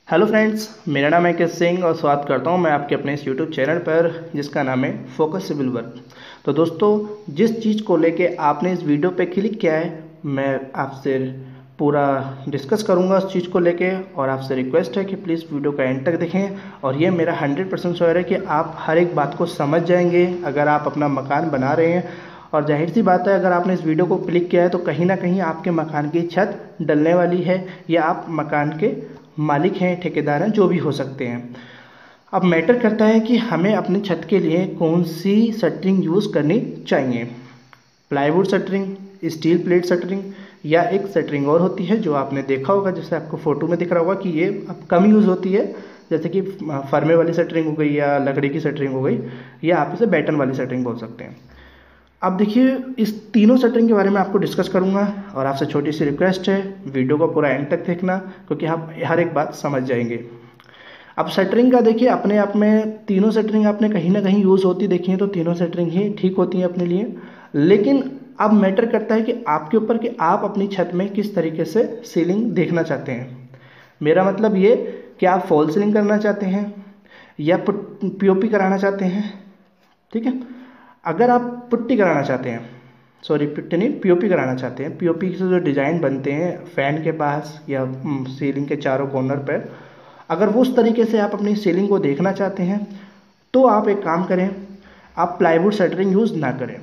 Hello friends, मेरा नाम है के सिंह और स्वागत करता हूं मैं आपके अपने इस यूट्यूब चैनल पर जिसका नाम है फोकस सिविल वर्क। तो दोस्तों, जिस चीज़ को लेके आपने इस वीडियो पे क्लिक किया है मैं आपसे पूरा डिस्कस करूंगा उस चीज़ को लेके, और आपसे रिक्वेस्ट है कि प्लीज़ वीडियो का एंड तक देखें। और ये मेरा 100% श्योर है कि आप हर एक बात को समझ जाएंगे अगर आप अपना मकान बना रहे हैं। और जाहिर सी बात है, अगर आपने इस वीडियो को क्लिक किया है तो कहीं ना कहीं आपके मकान की छत डलने वाली है, या आप मकान के मालिक हैं, ठेकेदार हैं, जो भी हो सकते हैं। अब मैटर करता है कि हमें अपनी छत के लिए कौन सी शटरिंग यूज़ करनी चाहिए। Plywood shuttering, steel plate shuttering, या एक शटरिंग और होती है जो आपने देखा होगा, जैसे आपको फोटो में दिख रहा होगा कि ये अब कम यूज़ होती है, जैसे कि फर्मे वाली शटरिंग हो गई या लकड़ी की शटरिंग हो गई, या आप इसे बैटन वाली शटरिंग बोल सकते हैं। अब देखिए, इस तीनों शटरिंग के बारे में आपको डिस्कस करूंगा, और आपसे छोटी सी रिक्वेस्ट है वीडियो को पूरा एंड तक देखना, क्योंकि आप हर एक बात समझ जाएंगे। अब शटरिंग का देखिए, अपने आप में तीनों शटरिंग आपने कहीं ना कहीं यूज़ होती देखी है, तो तीनों शटरिंग ही ठीक होती हैं अपने लिए। लेकिन अब मैटर करता है कि आपके ऊपर कि आप अपनी छत में किस तरीके से सीलिंग देखना चाहते हैं। मेरा मतलब ये कि आप फॉल सीलिंग करना चाहते हैं या पीओपी कराना चाहते हैं। ठीक है, अगर आप पुट्टी कराना चाहते हैं, सॉरी पुट्टी नहीं, पीओपी कराना चाहते हैं, पीओपी से जो डिज़ाइन बनते हैं फैन के पास या सीलिंग के चारों कॉर्नर पर, अगर वो उस तरीके से आप अपनी सीलिंग को देखना चाहते हैं तो आप एक काम करें, आप प्लाईवुड शटरिंग यूज़ ना करें।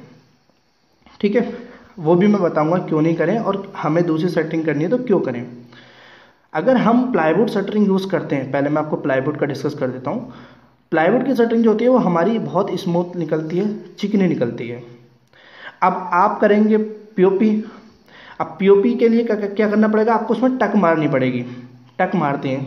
ठीक है, वो भी मैं बताऊंगा क्यों नहीं करें, और हमें दूसरी शटरिंग करनी है तो क्यों करें। अगर हम प्लाईवुड शटरिंग यूज़ करते हैं, पहले मैं आपको प्लाईवुड का डिस्कस कर देता हूँ। प्लाईवुड की शटरिंग जो होती है वो हमारी बहुत स्मूथ निकलती है, चिकनी निकलती है। अब आप करेंगे पीओपी। अब पीओपी के लिए क्या करना पड़ेगा, आपको उसमें टक मारनी पड़ेगी। टक मारते हैं।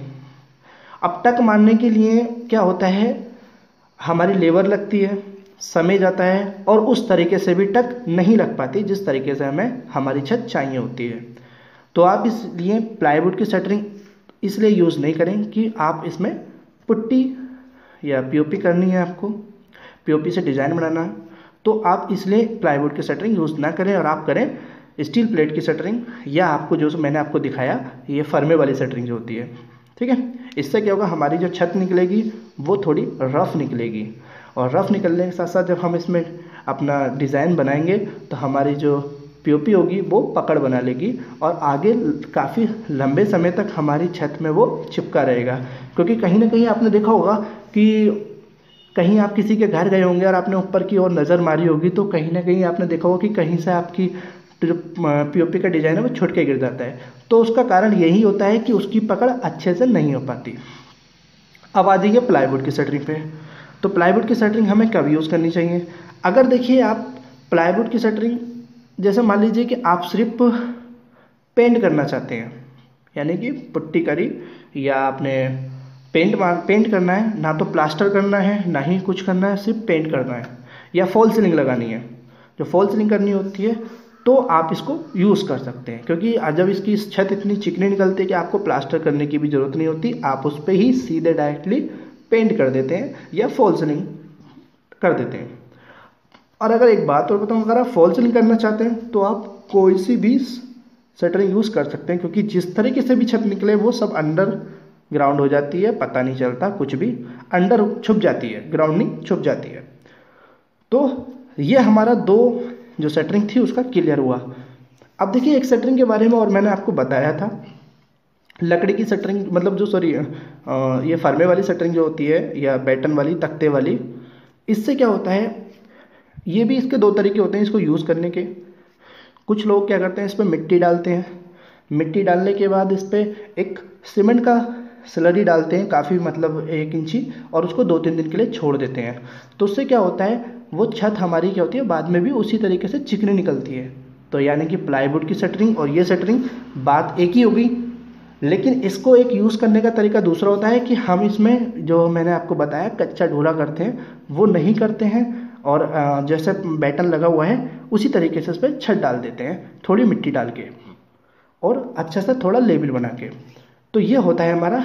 अब टक मारने के लिए क्या होता है, हमारी लेबर लगती है, समय जाता है, और उस तरीके से भी टक नहीं लग पाती जिस तरीके से हमें हमारी छत चाहिए होती है। तो आप इसलिए प्लाईवुड की शटरिंग इसलिए यूज़ नहीं करें कि आप इसमें पुट्टी या पीओपी करनी है, आपको पीओपी से डिज़ाइन बनाना है, तो आप इसलिए प्लाईवुड की शटरिंग यूज़ ना करें, और आप करें स्टील प्लेट की शटरिंग, या आपको जो मैंने आपको दिखाया ये फर्मे वाली शटरिंग जो होती है। ठीक है, इससे क्या होगा, हमारी जो छत निकलेगी वो थोड़ी रफ़ निकलेगी, और रफ़ निकलने के साथ साथ जब हम इसमें अपना डिज़ाइन बनाएंगे तो हमारी जो पीओपी होगी वो पकड़ बना लेगी, और आगे काफ़ी लंबे समय तक हमारी छत में वो चिपका रहेगा। क्योंकि कहीं ना कहीं आपने देखा होगा कि कहीं आप किसी के घर गए होंगे और आपने ऊपर की ओर नज़र मारी होगी, तो कहीं ना कहीं आपने देखा होगा कि कहीं से आपकी जो पीओपी का डिज़ाइन है वो छुट के गिर जाता है। तो उसका कारण यही होता है कि उसकी पकड़ अच्छे से नहीं हो पाती। अब आ जाइए प्लाईवुड की शटरिंग पे। तो प्लाईवुड की शटरिंग हमें कब यूज़ करनी चाहिए। अगर देखिए, आप प्लाईवुड की शटरिंग जैसे मान लीजिए कि आप सिर्फ पेंट करना चाहते हैं, यानी कि पुट्टी करी या आपने पेंट करना है, ना तो प्लास्टर करना है ना ही कुछ करना है, सिर्फ पेंट करना है, या फॉल सीलिंग लगानी है। जो फॉल सीलिंग करनी होती है तो आप इसको यूज़ कर सकते हैं, क्योंकि जब इसकी छत इतनी चिकनी निकलती है कि आपको प्लास्टर करने की भी ज़रूरत नहीं होती, आप उस पर ही सीधे डायरेक्टली पेंट कर देते हैं या फॉल सीलिंग कर देते हैं। और अगर एक बात और बताऊँ, अगर आप फॉल सीलिंग करना चाहते हैं तो आप कोई सी भी शटरिंग यूज़ कर सकते हैं, क्योंकि जिस तरीके से भी छत निकले वो सब अंडर ग्राउंड हो जाती है, पता नहीं चलता, कुछ भी अंडर छुप जाती है, ग्राउंड नहीं छुप जाती है। तो ये हमारा दो जो शटरिंग थी उसका क्लियर हुआ। अब देखिए, एक शटरिंग के बारे में और मैंने आपको बताया था, लकड़ी की शटरिंग, मतलब जो सॉरी ये फर्मे वाली शटरिंग जो होती है या बैटन वाली, तख्ते वाली, इससे क्या होता है, ये भी इसके दो तरीके होते हैं इसको यूज़ करने के। कुछ लोग क्या करते हैं, इस पर मिट्टी डालते हैं, मिट्टी डालने के बाद इस पर एक सीमेंट का स्लरी डालते हैं, काफ़ी मतलब 1 इंची, और उसको 2-3 दिन के लिए छोड़ देते हैं। तो उससे क्या होता है, वो छत हमारी क्या होती है, बाद में भी उसी तरीके से चिकनी निकलती है। तो यानी कि प्लाईवुड की शटरिंग और ये शटरिंग बात एक ही होगी, लेकिन इसको एक यूज़ करने का तरीका दूसरा होता है कि हम इसमें जो मैंने आपको बताया कच्चा ढोला करते हैं वो नहीं करते हैं, और जैसे बैटन लगा हुआ है उसी तरीके से उस पर छत डाल देते हैं, थोड़ी मिट्टी डाल के और अच्छा सा थोड़ा लेबल बना के। तो ये होता है हमारा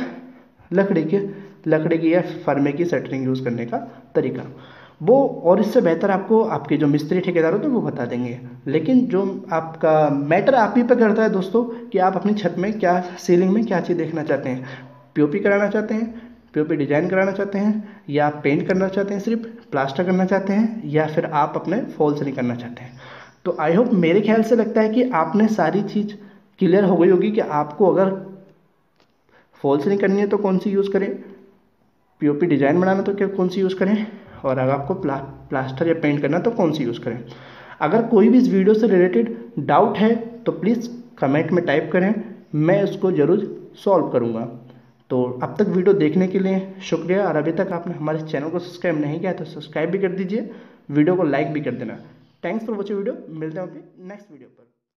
लकड़ी की या फर्मे की शटरिंग यूज़ करने का तरीका। वो और इससे बेहतर आपको आपके जो मिस्त्री ठेकेदार होते हैं वो बता देंगे। लेकिन जो आपका मैटर आप ही पे करता है दोस्तों कि आप अपनी छत में क्या, सीलिंग में क्या चीज़ देखना चाहते हैं। पीओपी कराना चाहते हैं, पीओपी डिजाइन कराना चाहते हैं, या आप पेंट करना चाहते हैं, सिर्फ प्लास्टर करना चाहते हैं, या फिर आप अपने फॉल सीलिंग करना चाहते हैं। तो आई होप, मेरे ख्याल से लगता है कि आपने सारी चीज़ क्लियर हो गई होगी कि आपको अगर फॉल सीलिंग करनी है तो कौन सी यूज़ करें, पीओपी डिजाइन बनाना तो क्या कौन सी यूज़ करें, और अगर आपको प्लास्टर या पेंट करना तो कौन सी यूज़ करें। अगर कोई भी इस वीडियो से रिलेटेड डाउट है तो प्लीज़ कमेंट में टाइप करें, मैं उसको ज़रूर सॉल्व करूँगा। तो अब तक वीडियो देखने के लिए शुक्रिया, और अभी तक आपने हमारे चैनल को सब्सक्राइब नहीं किया तो सब्सक्राइब भी कर दीजिए, वीडियो को लाइक भी कर देना। थैंक्स फॉर वॉचिंग वीडियो, मिलते हैं अपनी नेक्स्ट वीडियो पर।